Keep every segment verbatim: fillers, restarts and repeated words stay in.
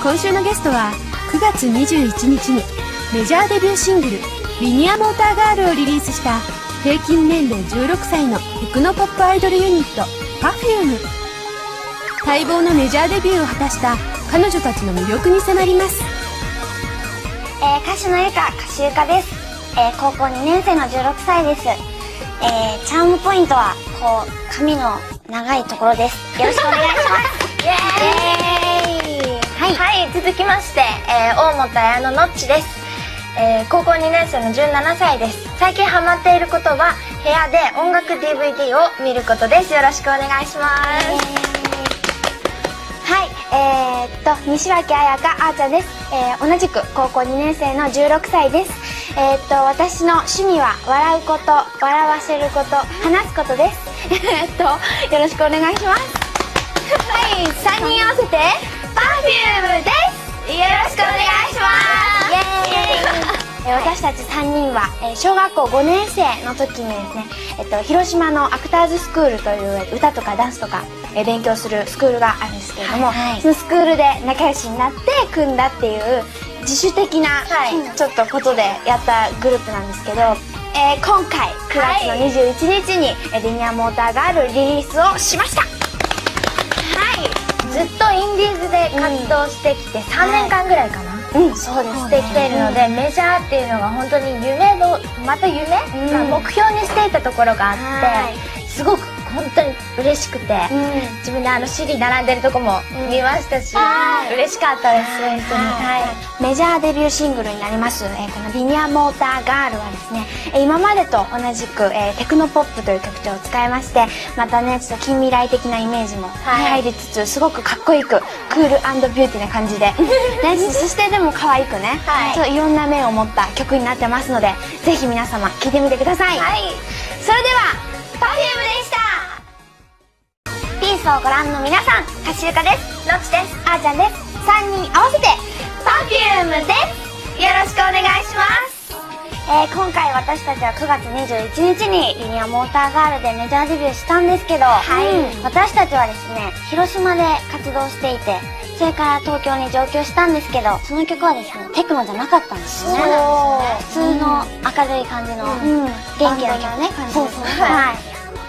今週のゲストはくがつにじゅういちにちにメジャーデビューシングル「リニアモーターガール」をリリースした平均年齢じゅうろくさいのテクノポップアイドルユニット パフューム。 待望のメジャーデビューを果たした彼女たちの魅力に迫ります。 えー、歌手のゆか、歌手ゆかです。えー、高校にねん生のじゅうろくさいです。えー、チャームポイントはこう髪の長いところです。よろしくお願いします。イエーイ。 はい、はい、続きまして、えー、大本彩ののっちです。えー、高校にねん生のじゅうななさいです。最近ハマっていることは部屋で音楽 ディーブイディー を見ることです。よろしくお願いします。 はい、えー、っと西脇彩香あーちゃんです。えー、同じく高校にねん生のじゅうろくさいです。えー、っと私の趣味は笑うこと、笑わせること、話すことです。えっとよろしくお願いします。はい、さんにん合わせて パフュームです。よろしくお願いします。イエーイ。私たちさんにんは小学校ごねん生の時にですね、えっと、広島のアクターズスクールという歌とかダンスとか勉強するスクールがあるんですけれども、はいはい、そのスクールで仲良しになって組んだっていう自主的な、はい、ちょっとことでやったグループなんですけど、えー、今回くがつのにじゅういちにちにリニアモーターガールリリースをしました。はい、 ずっとインディーズで活動してきてさんねんかんぐらいかな、はい、 うん、そうです。 してきているので、メジャーっていうのが本当に夢のまた夢、うん、目標にしていたところがあって、すごく本当に嬉しくて、うん、自分であの シーディー 並んでるとこも見ましたし、うん、嬉しかったです。本当に、はい、 メジャーデビューシングルになります、えー、この「リニアモーターガール」はですね、今までと同じく、えー、テクノポップという曲調を使いまして、またねちょっと近未来的なイメージも入りつつ、はい、すごくかっこよくクール&ビューティーな感じで、ね、そしてでも可愛くね、はい、ちょっといろんな面を持った曲になってますので、ぜひ皆様聴いてみてください。はい、それでは パフューム でした。ピースをご覧の皆さん、かしゆかです、のっちです、あーちゃんです。さんにん合わせて パフューム です。よろしくお願いします。えー、今回私たちはくがつにじゅういちにちにリニアモーターガールでメジャーデビューしたんですけど、はい、私たちはですね広島で活動していて、それから東京に上京したんですけど、その曲はですねテクノじゃなかったんですよね。普通の明るい感じの、うん、元気な曲ね。そうそう、はい、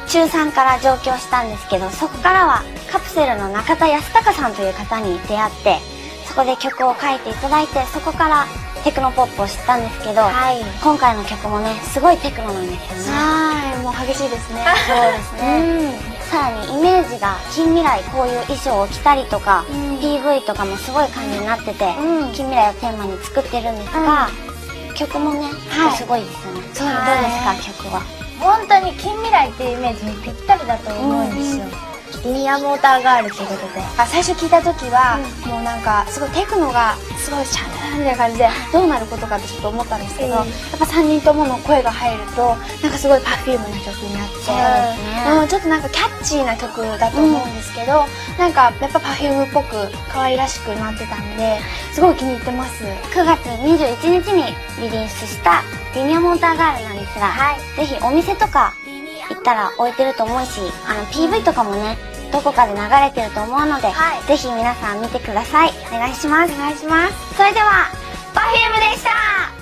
ちゅうさんから上京したんですけど、そこからはカプセルの中田康隆さんという方に出会って、そこで曲を書いていただいて、そこからテクノポップを知ったんですけど、はい、今回の曲もねすごいテクノなんですよね。はい、もう激しいですね。そうですね、うん、さらにイメージが近未来、こういう衣装を着たりとか、うん、ピーブイ とかもすごい感じになってて、うん、近未来をテーマに作ってるんですが、うん、曲もね、はい、すごいですよね。そう、どうですか、曲は。 本当に近未来っていうイメージにぴったりだと思うんですよ。リニアモーターガールということで、 あ、最初聞いた時は、うん、もうなんかすごいテクノがすごいシャンみたいな感じでどうなることかってちょっと思ったんですけど、えー、やっぱさんにんともの声が入るとなんかすごい パフューム な曲になって、そうですね、うん、ちょっとなんかキャッチーな曲だと思うんですけど、うん、なんかやっぱ パフューム っぽく可愛らしくなってたんですごい気に入ってます。くがつにじゅういちにちにリリースしたリニアモーターガールなんですが、はい、ぜひお店とか行ったら置いてると思うし、あの ピーブイ とかもねどこかで流れてると思うので、はい、ぜひ皆さん見てください。お願いします。お願いします。それでは パフューム でした。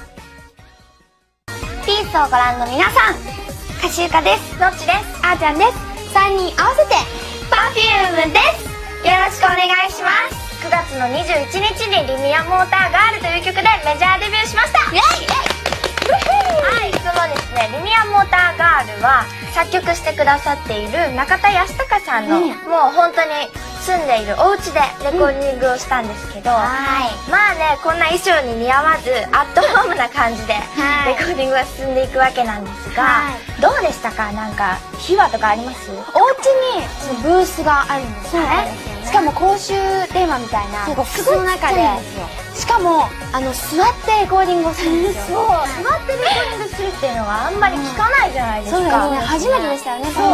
ピースをご覧の皆さん、かしゆかです、のっちです、あーちゃんです。さんにん合わせて パフューム です。よろしくお願いします。 くがつのにじゅういちにちにリニアモーターガールという曲でメジャーデビューしました。イエイイエイ。はい、そのですね、リニアモーターガールは作曲してくださっている中田康隆さんの、うん、もう本当に住んでいるお家でレコーディングをしたんですけど、うん、はい、まあね、こんな衣装に似合わずアットホームな感じでレコーディングが進んでいくわけなんですが、はい、どうでしたか？なんか秘話とかあります？ お家にそのブースがあるんですよね。しかも公衆電話みたいなボックスの中で、しかもあの座ってレコーディングをするんですよ。 そう、座ってレコーディングするっていうのはあんまり聞かないじゃないですか。そうですね、 初めてでしたよね。 そう、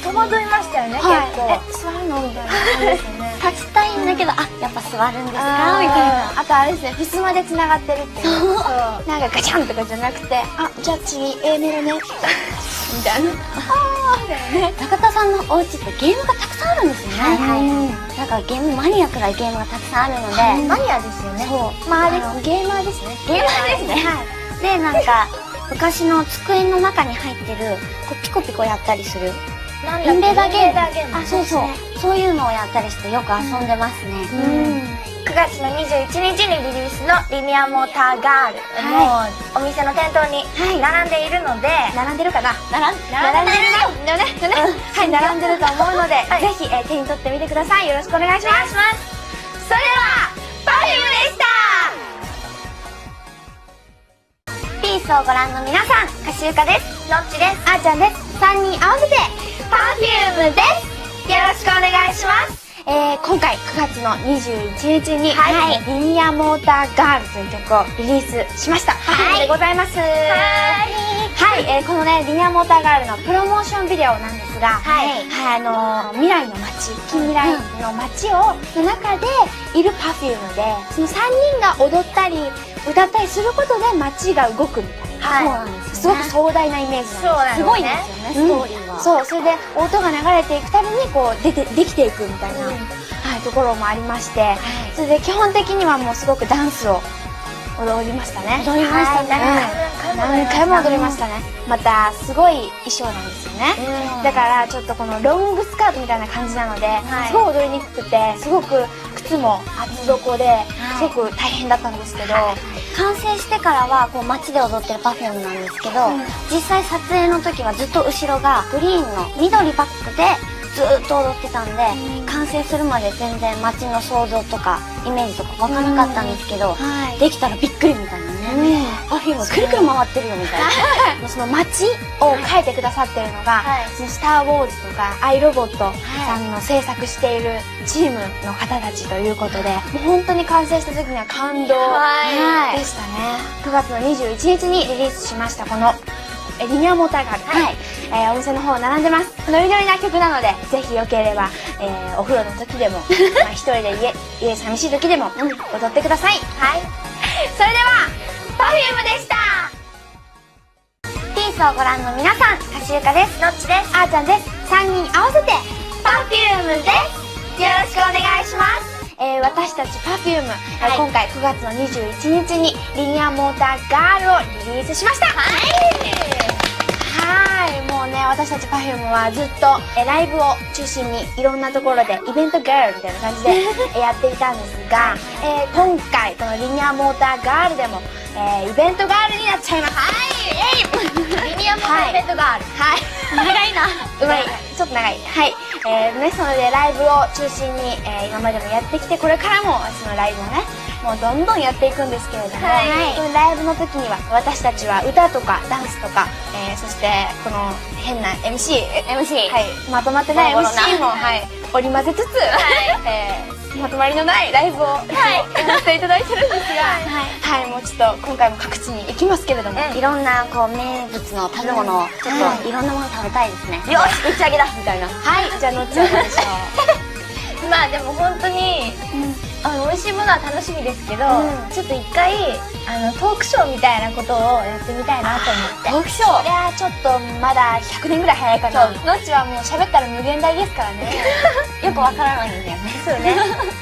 戸惑いましたよね、結構。え、 座るのみたいな感じですよね。立ちたいんだけど、あ、やっぱ座るんですかみたいな。あとあれですね、襖で繋がってるっていう。そう、なんかガチャンとかじゃなくて、あ、じゃあ次 A メロねみたいな。ああ、みたいなね。中田さんのお家ってゲームがたくさんあるんですよね。はいはい。 なんかゲームマニアックなゲームがたくさんあるので、 マニアですよね。 そう、 まああれゲーマーですね。 ゲーマーですね。 はい。で、なんか昔の机の中に入ってるこうピコピコやったりするなんインベーダーゲーム。 ム。 あ、そうそう。そういうのをやったりしてよく遊んでますね。 うん。くがつのにじゅういちにちにリリースのリニアモーターガール、 はもうお店の店頭に並んでいるので、 並んでるかな。並ん並んでるよね。 はい、並んでると思うので、 はいぜひ、えー手に取ってみてください。よろしくお願いします。 お願いします。それでは、パフュームでした。 ピースをご覧の皆さん、かしゆかです。 のっちです。 あーちゃんです。さんにん合わせて、 パフュームです。よろしくお願いします。 えー、今回くがつのにじゅういちにちに、 はいえーリニアモーターガールという曲をリリースしました。 はいパフュームでございます。はい、えーこのね、リニアモーターガールのプロモーションビデオなんですが、 はいはい、あのー未来の街、近未来の街を、の中でいるパフュームで、そのさんにんが踊ったり、歌ったりすることで街が動くみたいな。 はいそうなんですすごく壮大なイメージなんです。 そうなのねすごいんですよね、ストーリーは。そう、それで音が流れていくたびにこう出て、できていくみたいな、 うんはい、ところもありまして、それで基本的にはもうすごくダンスを踊りましたね。踊りましたね。 はい何回も踊りましたね。またすごい衣装なんですよね。 うんだからちょっとこのロングスカートみたいな感じなので、 いすごい踊りにくくて、すごく靴も厚底で、すごく大変だったんですけど、完成してからはこう街で踊ってるパフュームなんですけど、実際撮影の時はずっと後ろがグリーンの緑バックでずーっと踊ってたんで、完成するまで全然街の想像とかイメージとかわからなかったんですけど、できたらびっくりみたいなね、パフュームくるくる回ってるよみたいなその街を描いてくださってるのが、 はいそのスター・ウォーズとかアイロボットさんの制作しているチームの方たちということで、もう本当に完成した時には感動はいでしたね。くがつのにじゅういちにちにリリースしましたこのえリニアモーターガール、はいえー、お店の方並んでます。ノリノリな曲なので、ぜひよければ、えー、お風呂の時でも、まあ一人で家、家寂しい時でも、うん、踊ってください。 はい。それでは、パフュームでした。 ピースをご覧の皆さん、かしゆかです。 のっちです。 あーちゃんです。さんにん合わせて、 パフュームです。よろしくお願いします。 えー、私たち パフューム、えーはい今回くがつのにじゅういちにちにリニアモーターガールをリリースしました。はい、もうね、私たち パフュームはずっと、えーライブを中心にいろんなところでイベントガールみたいな感じでえーやっていたんですが、えー今回このリニアモーターガールでも、えーイベントガールになっちゃいます。はい、 リニアモーターイベントがある。 はい。長いな。うまい。ちょっと長い。はい。えー、ね、それでライブを中心に、えー、今までもやってきて、これからもそのライブをね、もうどんどんやっていくんですけれども、 はいそのライブの時には私たちは歌とかダンスとか、えー、そしてこの変な エムシー、エムシー、はい、まとまってない エムシー も、はい、織り交ぜつつ、えー、まとまりのないライブを、はい、やらせていただいてるんですが、はい、はい、もうちょっと今回も各地に行きますけれども、 うんいろんなこう名物の食べ物をちょっといろんなもの食べたいですね。よし、打ち上げだみたいな。はい、じゃあのっちゃんどうでしょう。 まあでも本当に、あの美味しいものは楽しみですけど、 うんちょっと一回あのトークショーみたいなことをやってみたいなと思って。 トークショー。いやーちょっとまだひゃくねんぐらい早いかな。 そうのっちはもう喋ったら無限大ですからね。よくわからないんだよね。 そうね。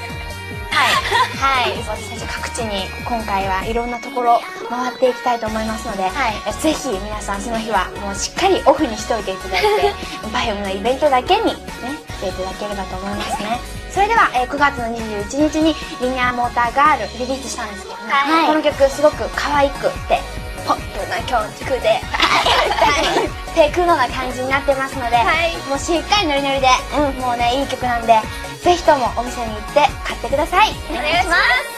はい、はい、私たち各地に今回はいろんなところ回っていきたいと思いますので、 はいえぜひ皆さんその日はもうしっかりオフにしておいていただいてパフュームのイベントだけにね来ていただければと思いますね。それでは、えーくがつのにじゅういちにちにリニアモーターガールリリースしたんですけどね、 はいこの曲すごく可愛くてポップな曲でテクノな感じになってますので、 はいもうしっかりノリノリで、うん、もうねいい曲なんでぜひともお店に行って買ってください。 お願いします。